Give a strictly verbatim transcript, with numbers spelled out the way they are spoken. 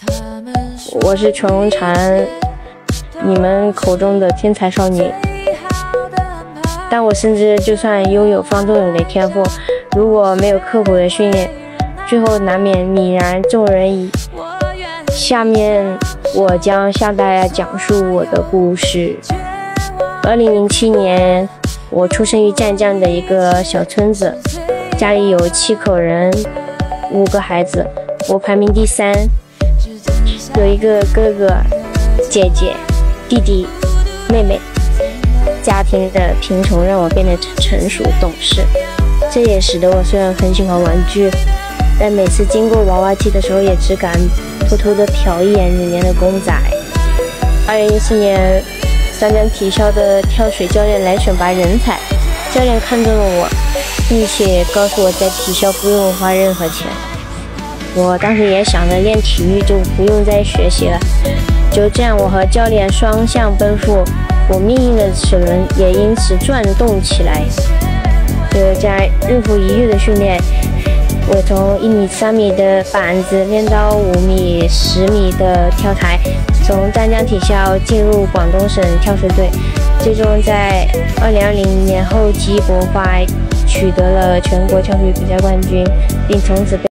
我是全红婵，你们口中的天才少女。但我深知，就算拥有方中勇的天赋，如果没有刻苦的训练，最后难免泯然众人矣。下面我将向大家讲述我的故事。二零零七年，我出生于湛江的一个小村子，家里有七口人，五个孩子，我排名第三，有一个哥哥、姐姐、弟弟、妹妹。家庭的贫穷让我变得成熟懂事，这也使得我虽然很喜欢玩具，但每次经过娃娃机的时候，也只敢偷偷地瞟一眼里面的公仔。二零一四年，湛江体校的跳水教练来选拔人才，教练看中了我，并且告诉我在体校不用花任何钱。我当时也想着练体育就不用再学习了，就这样我和教练双向奔赴，我命运的齿轮也因此转动起来。就这样日复一日的训练，我从一米、三米的板子练到五米、十米的跳台，从湛江体校进入广东省跳水队，最终在二零二零年厚积薄发，取得了全国跳水比赛冠军，并从此被